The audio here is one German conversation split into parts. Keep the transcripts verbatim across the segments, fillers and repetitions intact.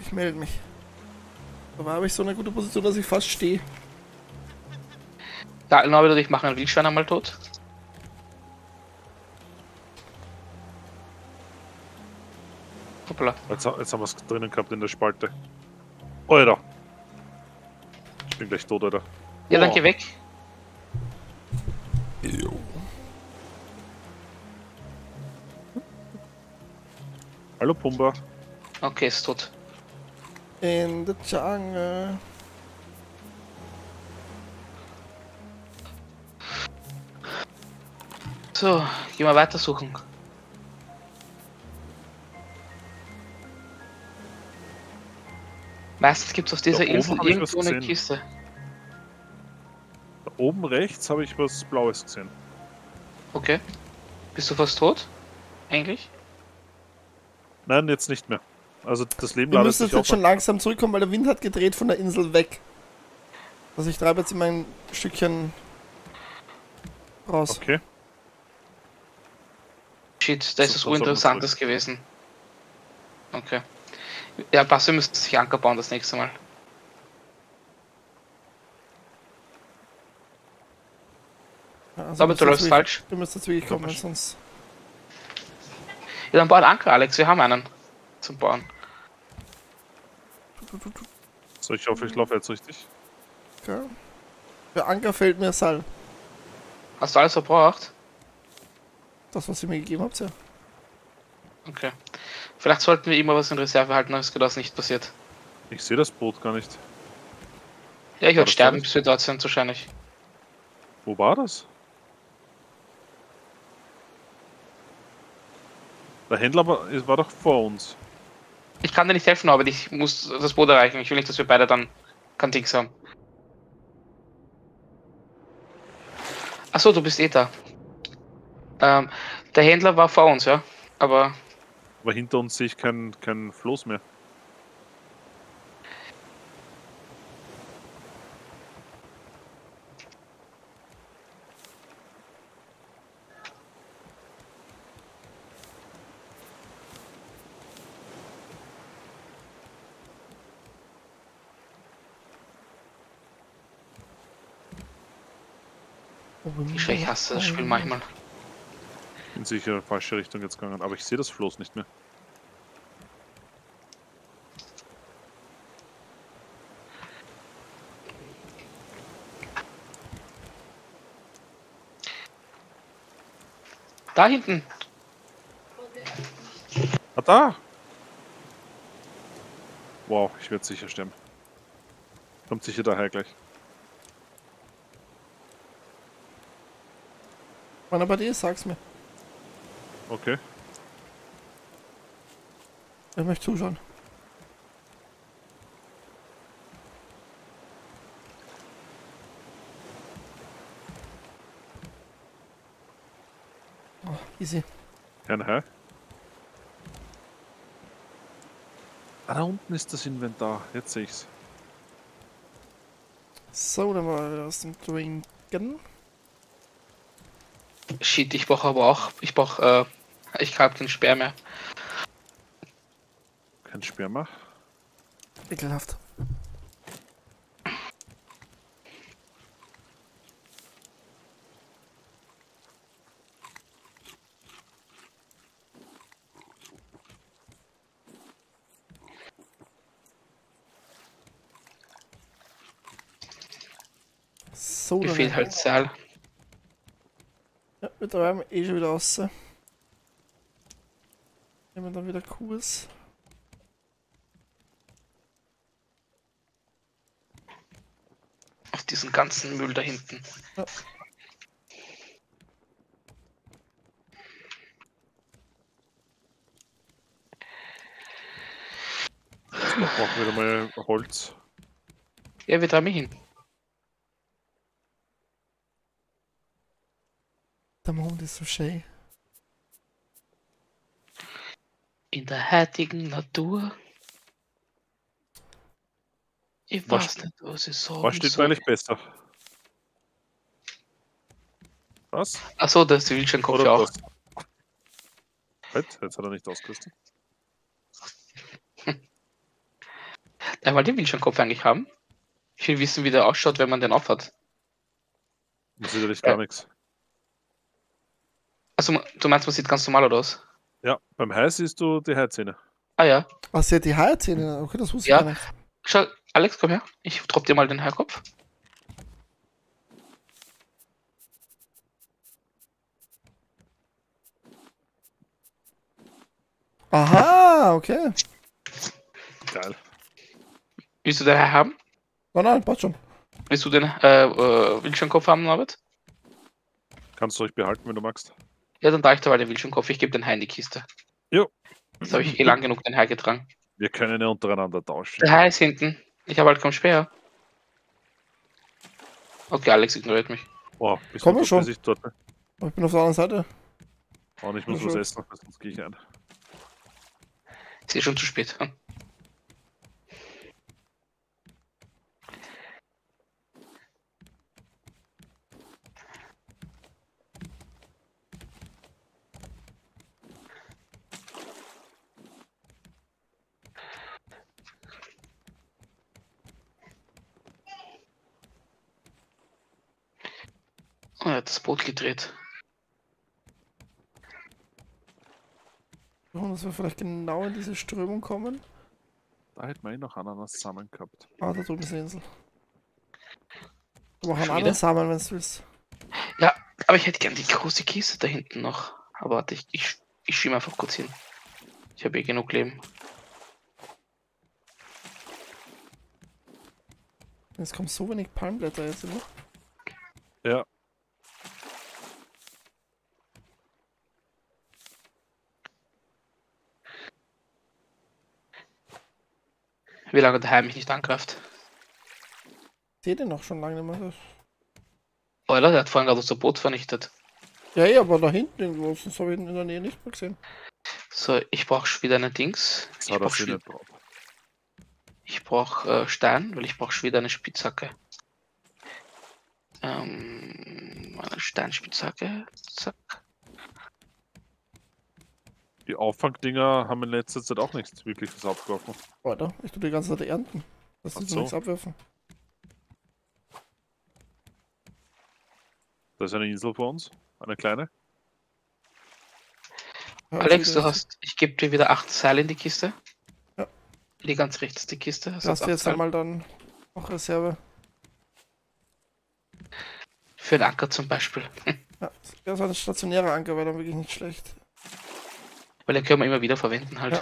Ich melde mich. Aber habe ich so eine gute Position, dass ich fast stehe. Ja, genau, wieder ich mache einen Wildschwein einmal tot. Hoppla. Jetzt, jetzt haben wir es drinnen gehabt in der Spalte. Alter! Ich bin gleich tot, Alter. Ja, dann Boah. geh weg. Jo. Hallo Pumba. Okay, ist tot. In the jungle. So, gehen wir weiter suchen. Meistens gibt es auf dieser Da oben Insel hab ich was irgendwo eine gesehen. Kiste. Da oben rechts habe ich was Blaues gesehen. Okay. Bist du fast tot? Eigentlich? Nein, jetzt nicht mehr. Also das Leben Wir ladet müssen sich jetzt auf. schon langsam zurückkommen, weil der Wind hat gedreht von der Insel weg. Also ich treibe jetzt immer ein Stückchen raus. Okay. Shit, da ist So, was so soll man Urinteressantes gewesen. Okay. Ja, passt, wir müssen sich Anker bauen das nächste Mal. Ja, also Aber du müssen läufst jetzt falsch. wirklich- Du müsst jetzt wirklich kommen, weil Komisch. sonst... Ja, dann bau einen Anker, Alex, wir haben einen zum Bauen. So, ich hoffe, ich laufe jetzt richtig. Okay. Für Anker fehlt mir Seil. Hast du alles verbraucht? Das, was ihr mir gegeben habt, ja. Okay. Vielleicht sollten wir immer was in Reserve halten, dass das nicht passiert. Ich sehe das Boot gar nicht. Ja, ich War werde das sterben, fertig? bis wir dort sind, wahrscheinlich. Wo war das? Der Händler war, war doch vor uns. Ich kann dir nicht helfen, aber ich muss das Boot erreichen. Ich will nicht, dass wir beide dann kein Dings haben. Achso, du bist eh da. Ähm, der Händler war vor uns, ja. Aber Aber hinter uns sehe ich kein, kein Floß mehr. ich, ich hasse das Spiel manchmal. Bin sicher in die falsche Richtung jetzt gegangen, aber ich sehe das Floß nicht mehr. Da hinten. Ah, da! Wow, ich werde sicher sterben. Kommt sicher daher gleich. Wann er bei dir ist, sag's mir. Okay. Ich möchte zuschauen. Oh, easy. Kein Hai. Ah, da unten ist das Inventar. Jetzt sehe ich's. So, dann mal wieder aus dem Trinken. Shit, ich brauche aber auch. Ich brauche. Äh, ich habe keinen Speer mehr. Kein Sperma. Ekelhaft. So, Mir dann. fehlt halt Seil. Ja, wir treiben eh schon wieder raus. Nehmen wir dann wieder Kurs. Auf diesen ganzen Müll da hinten. Ja. Wir brauchen wieder mal Holz. Ja, wir treiben hin. Der Mond ist so schön. In der heutigen Natur. Ich Was- weiß nicht, was ich sagen Was steht soll. eigentlich besser? Was? Achso, das ist die Wildschweinkopf Oder auch. das? Halt, jetzt hat er nicht ausgerüstet. Er wollte den Wildschirmkopf eigentlich haben. Ich will wissen, wie der ausschaut, wenn man den aufhat. Das ist natürlich gar Äh. nichts. Also, du meinst, man sieht ganz normal aus? Ja, beim Hai siehst du die Haizähne. Ah ja. Ach, sie hat die Haierzähne. Okay, das wusste Ja. ich gar nicht. Schau, Alex, komm her. Ich drop dir mal den Haarkopf. Aha, okay. Geil. Willst du den Haar haben? Oh nein, passt schon. Willst du den äh, äh, Wildschirmkopf haben, Norbert? Kannst du euch behalten, wenn du magst. Ja, dann trage ich da mal den Wildschirmkopf. Ich gebe den Hai in die Kiste. Jo. Jetzt habe ich eh lang genug den Hai getragen. Wir können ja untereinander tauschen. Der Hai ist hinten. Ich habe halt kaum Speer. Okay, Alex ignoriert mich. Oh, bist Kommen du wir schon. Sich dort? Ich bin auf der anderen Seite. Oh, ich muss Ja, was schon. essen, sonst gehe ich ein. Ist eh schon zu spät. Hm? Oh, er hat das Boot gedreht. Und dass wir vielleicht genau in diese Strömung kommen. Da hätten wir eh noch Ananas zusammen gehabt. Ah, da drüben ist die Insel. Du mach einen Schon anderen wieder? Samen, wenn du willst. Ja, aber ich hätte gern die große Kiste da hinten noch. Aber warte, ich, ich, ich schiebe einfach kurz hin. Ich habe eh genug Leben. Es kommen so wenig Palmblätter jetzt immer. Ja, Wie lange der Hai mich nicht angreift. Ich sehe den noch schon lange nicht mehr. Alter, der hat vorhin gerade unser Boot vernichtet. Ja, ja, aber da hinten irgendwo, sonst habe ich ihn in der Nähe nicht mehr gesehen. So, ich brauche schon wieder eine Dings. das Ich hat er brauche sich nicht drauf. ich brauch, äh, Stein, weil ich brauche schon wieder eine Spitzhacke. Ähm, eine Steinspitzhacke. Zack. Die Auffangdinger haben in letzter Zeit auch nichts wirklich was abgeworfen. Alter, ich tue die ganze Zeit ernten. Das Ach ist so. nichts abwerfen. Da ist eine Insel vor uns, eine kleine. Ja, Alex, jetzt du wieder- hast, ich gebe dir wieder acht Seile in die Kiste. Ja. Die ganz rechts die Kiste. Das Lass hat dir acht jetzt Seile. einmal dann auch Reserve. Für den Anker zum Beispiel. Ja, ja, so ein stationärer Anker wäre dann wirklich nicht schlecht. Weil den können wir immer wieder verwenden halt. Ja.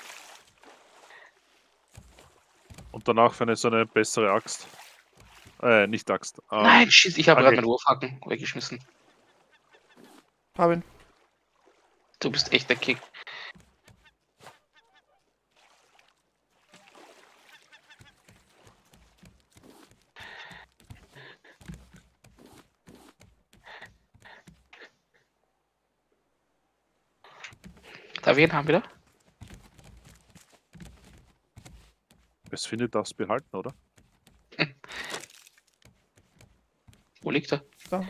Und danach für eine so eine bessere Axt. Äh, nicht Axt. Ähm, Nein, shit, ich habe Hacke. gerade meinen Wurfhaken weggeschmissen. Hab ihn. Du bist echt der Kick. Darf ich ihn haben wieder? Es findet das behalten, oder? Wo liegt er? Da.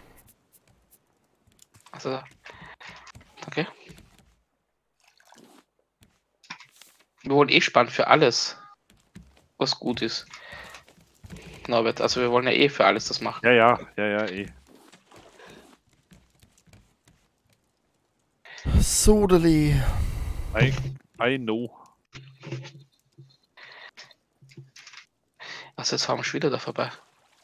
Also da. Okay. Wir wollen eh sparen für alles, was gut ist. Norbert, also wir wollen ja eh für alles das machen. Ja, ja, ja, ja, eh. Sodeli. I, I know. Also jetzt fahren wir schon wieder da vorbei.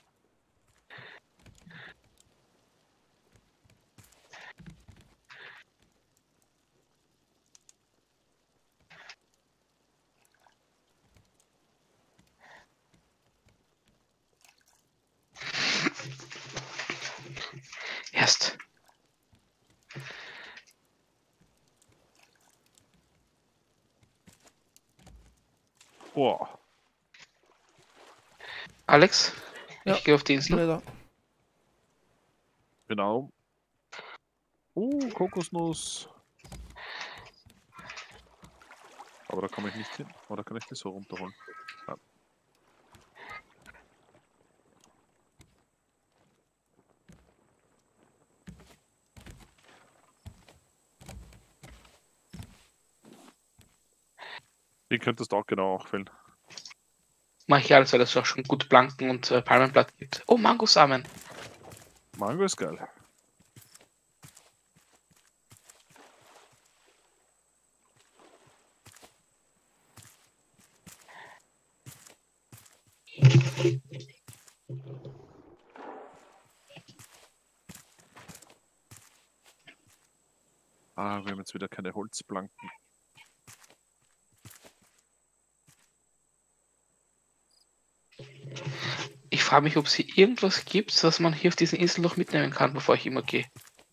Erst. Boah. Alex, Ja. ich gehe auf die Insel. Nee, da. Genau. Uh, Kokosnuss. Aber da komme ich nicht hin. Oder kann ich die so runterholen? Ja. Die könntest du auch genau auch fällen. Mach ich alles, weil es auch schon gut Blanken und äh, Palmenblatt gibt. Oh, Mangosamen. Mango ist geil. Ah, wir haben jetzt wieder keine Holzplanken. Ich frage mich, ob es hier irgendwas gibt, was man hier auf diesen Inseln noch mitnehmen kann, bevor ich immer gehe.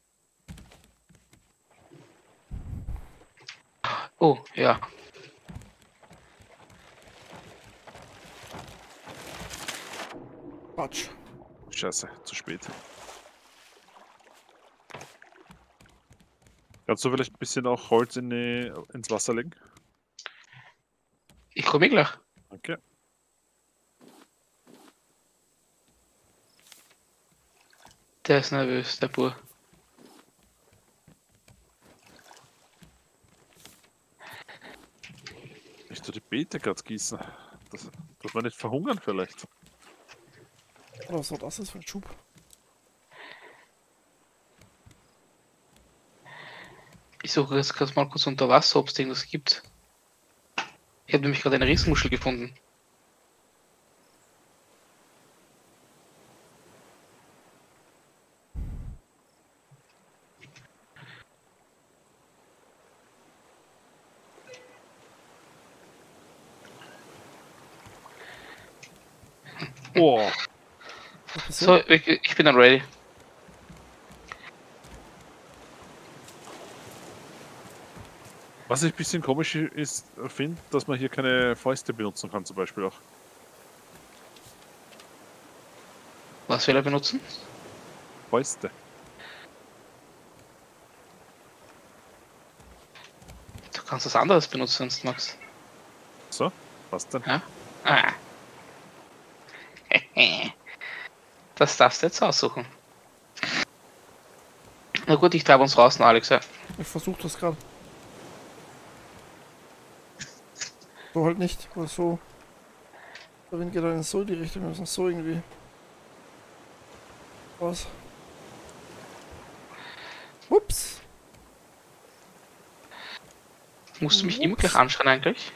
Oh, ja. Quatsch. Scheiße, zu spät. Kannst du vielleicht ein bisschen auch Holz in die, ins Wasser legen? Ich komme gleich. Okay. Der ist nervös, der Bur. Ich tue die Beete gerade gießen. Das, dass wir nicht verhungern vielleicht. Oder was war das jetzt für ein Schub? Ich suche jetzt gerade mal kurz unter Wasser, ob es irgendwas gibt. Ich habe nämlich gerade eine Riesenmuschel gefunden. Oh, Was passiert? So, ich, ich bin dann ready. was ich ein bisschen komisch ist, finde, dass man hier keine Fäuste benutzen kann, zum Beispiel auch. Was will er benutzen? Fäuste. Du kannst was anderes benutzen, wenn du magst. So, was denn? Ja? Ah. Das darfst du jetzt aussuchen. Na gut, ich treibe uns raus, na, Alex. Ja. Ich versuche das gerade. So halt nicht, aber so. Der Wind geht halt in so die Richtung, wir müssen so irgendwie. Was? Ups. Musst du mich immer Ups. gleich anschauen eigentlich?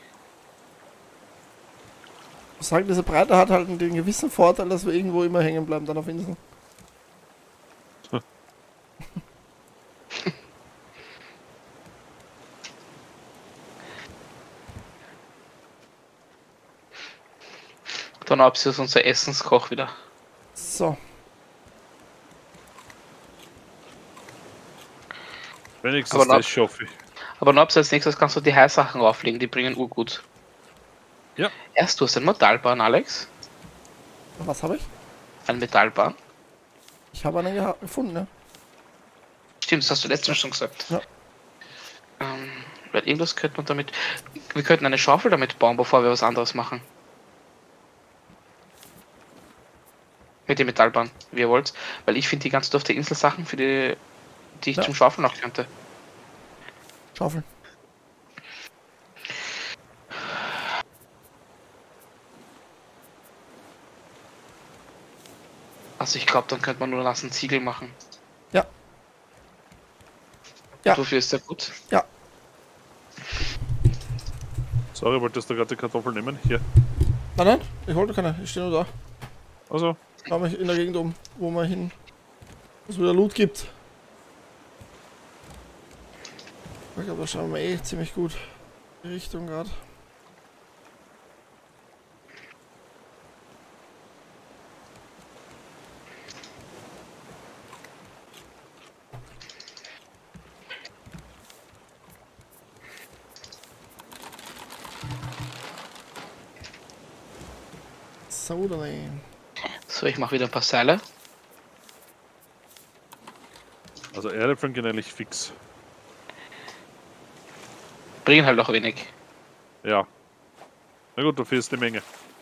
Ich sage, diese Breite hat halt den gewissen Vorteil, dass wir irgendwo immer hängen bleiben dann auf Inseln. Dann ab ist unser Essenskoch wieder. So. Wenigstens Aber das schaffe ich. Aber noch als nächstes kannst du die Heißsachen rauflegen, die bringen urgut. Ja. Erst du hast einen Metallbahn, Alex. Was habe ich? Ein Metallbahn. Ich habe einen geha- gefunden, ne? Stimmt, das hast du letztens schon gesagt. Ja. Ähm, weil irgendwas könnte man damit. Wir könnten eine Schaufel damit bauen, bevor wir was anderes machen. Mit der Metallbahn, wie ihr wollt. Weil ich finde die ganzen auf der Insel Sachen, für die, die ich Ja. zum Schaufeln noch könnte. Schaufel. Also ich glaube, dann könnte man nur lassen Ziegel machen. Ja. Ja. Wofür ist der gut? Ja. Sorry, wolltest du gerade die Kartoffeln nehmen? Hier. Nein, nein, ich wollte keine. Ich stehe nur da. Also, Schau mich in der Gegend um, wo man hin. Wo es wieder Loot gibt. Ich glaube, da schauen wir eh ziemlich gut die Richtung gerade. So, dann. So, ich mache wieder ein paar Seile. also Erdäpfel gehen eigentlich fix. Bringen halt auch wenig. Ja. Na gut, dafür ist die Menge.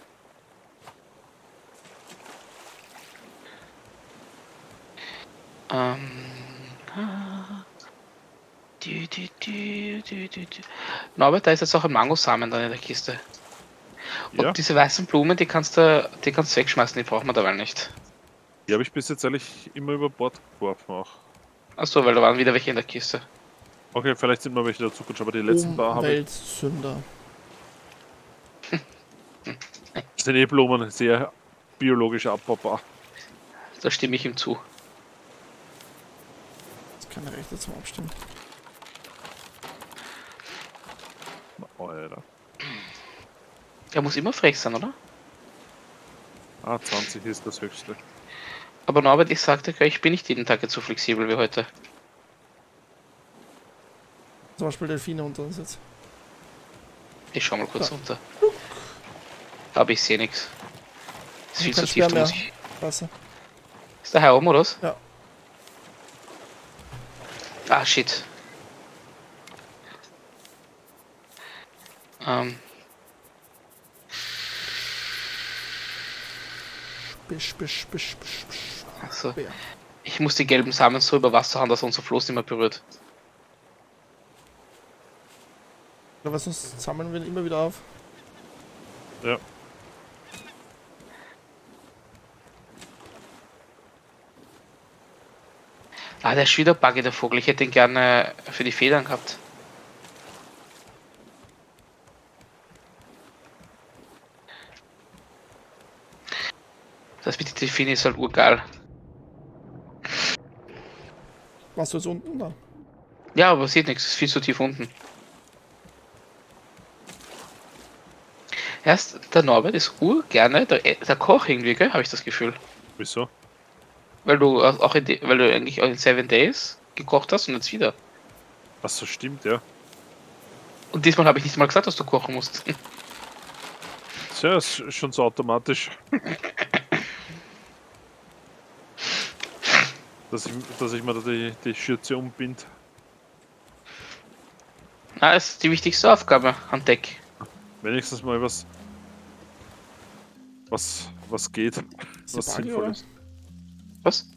Ähm. ah, dü, dü, dü, dü, dü, dü. Norbert, da ist jetzt auch ein Mangosamen dann in der Kiste. Und Ja, diese weißen Blumen, die kannst du, die kannst du wegschmeißen, die brauchen wir dabei nicht. die habe ich bis jetzt eigentlich immer über Bord geworfen auch. Achso, weil da waren wieder welche in der Kiste. Okay, vielleicht sind mal welche dazugekommen, aber die letzten paar habe ich. Umweltsünder. Das sind eh Blumen, sehr biologisch abbaubar. Da stimme ich ihm zu. Das ist keine Rechte zum Abstimmen. Oh, Alter. Er muss immer frech sein, oder? Ah, zwanzig ist das höchste. Aber Norbert, ich sagte, ich bin nicht jeden Tag jetzt so flexibel wie heute. Zum Beispiel Delfine unter uns jetzt. Ich schau mal kurz Ja. runter. Aber ich sehe nichts. Ist viel Kein zu tief, Schwer da mehr. muss ich. Wasser. Ist der Hai oben, oder was? Ja. Ah, shit. Ähm, Bisch, bisch, bisch, bisch, bisch. also, Bär. ich muss die gelben Samen so über Wasser haben, dass unser Floß nicht mehr berührt. Aber sonst sammeln wir ihn immer wieder auf. Ja. Ah, der ist schon wieder buggy, der Vogel. Ich hätte ihn gerne für die Federn gehabt. Das mit den Delfinen ist halt urgeil. Warst du jetzt unten? Da. Ja, aber sieht nichts, ist viel zu tief unten. Erst der Norbert ist urgerne der, der Koch irgendwie, gell? Habe ich das Gefühl. Wieso? Weil du auch in die, weil du eigentlich auch in Seven Days gekocht hast und jetzt wieder. Ach so, stimmt, ja. Und diesmal habe ich nicht mal gesagt, dass du kochen musst. Tja, ist schon so automatisch. dass, ich, dass ich mir da die, die Schürze umbind. Na, das ist die wichtigste Aufgabe an Deck. Wenigstens mal was. Was, was geht. Ist Was der buggy, sinnvoll oder? ist. Was?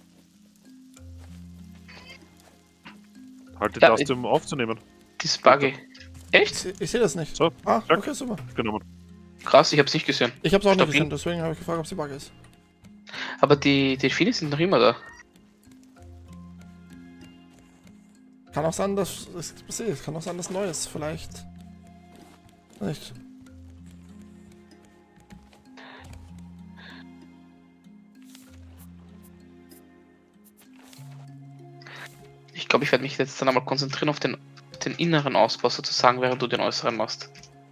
Halt die Ja, Taste, um aufzunehmen. Die ist buggy. Ich, Echt? seh- ich sehe das nicht. So, Ah, zack. okay, super. Genommen. Krass, ich hab's nicht gesehen. Ich hab's auch nicht Stabil. gesehen, deswegen habe ich gefragt, ob sie buggy ist. Aber die Delfine sind noch immer da. Kann auch sein, dass es passiert. Kann auch sein, dass Neues vielleicht. Nicht. Ich glaube, ich werde mich jetzt dann einmal konzentrieren auf den, den inneren Ausbau sozusagen, während du den äußeren machst.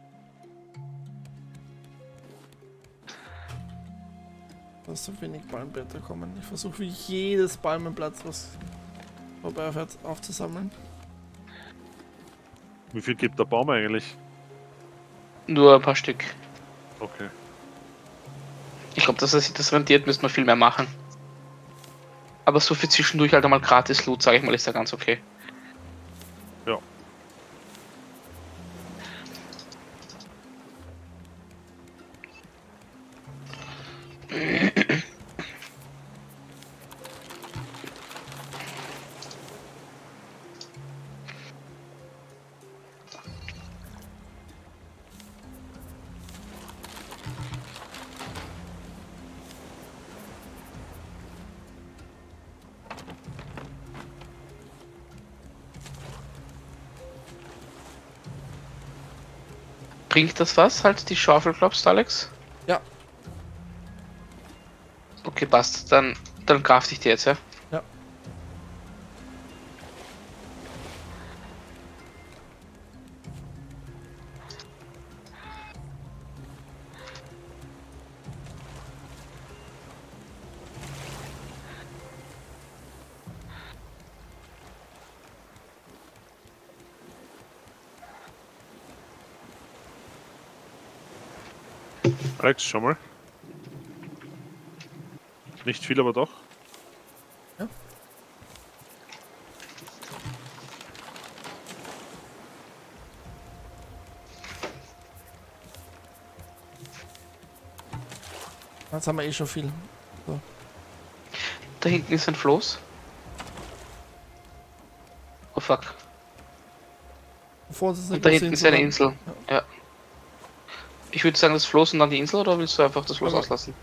Dass so wenig Palmblätter kommen. Ich versuche wie jedes Palmenblatt, was vorbeifährt, aufzusammeln. Wie viel gibt der Baum eigentlich? Nur ein paar Stück. Okay. Ich glaube, dass er sich das rentiert, müsste man viel mehr machen. Aber so für zwischendurch halt einmal gratis Loot, sage ich mal, ist ja ganz okay. Ja. Bringt das was, halt die Schaufel, glaubst du, Alex? Ja. Okay, passt. Dann, dann kraft ich die jetzt, ja? Ja. Alex, schau mal. Nicht viel, aber doch. Ja. Jetzt haben wir eh schon viel. Da hinten ist ein Floß. Oh fuck. Vor uns ist eine Und da große hinten ist eine dran. Insel. Ja. Ich würde sagen, das Floß und dann die Insel, oder willst du einfach das Floß Aber- auslassen?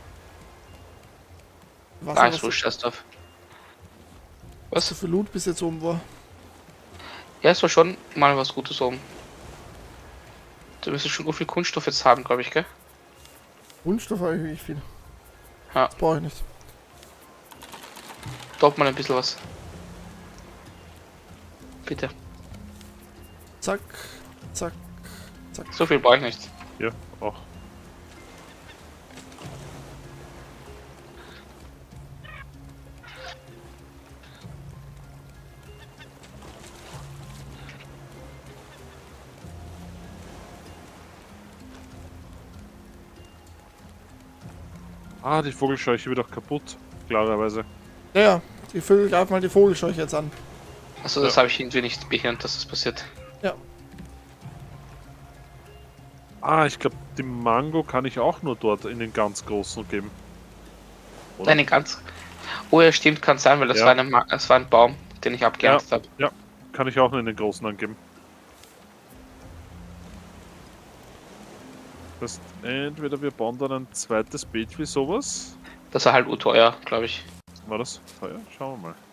Was, Ah, was, ist wurscht, scheiß drauf. was so für Loot bis jetzt oben war. Ja, es war schon mal was Gutes oben. Du müsstest schon so viel Kunststoff jetzt haben, glaube ich, gell? Kunststoff habe ich wirklich viel. Ja. Das brauche ich nicht. Top mal ein bisschen was. Bitte. Zack, zack, zack. So viel brauche ich nicht. Ja, auch. Ah, die Vogelscheuche wird auch kaputt, klarerweise. Ja, ja, die Vögel greifen mal die Vogelscheuche jetzt an. Also das Ja. habe ich irgendwie nicht behindert, dass das passiert. Ja, Ah, ich glaube, die Mango kann ich auch nur dort in den ganz großen geben. Oder? Nein, ganz. Oh ja, stimmt, kann sein, weil das, Ja. war, eine Ma das war ein Baum, den ich abgeerntet habe. Ja, kann ich auch nur in den großen angeben. Das heißt, entweder wir bauen dann ein zweites Beet wie sowas. Das war halt urteuer, glaube ich. War das teuer? Schauen wir mal.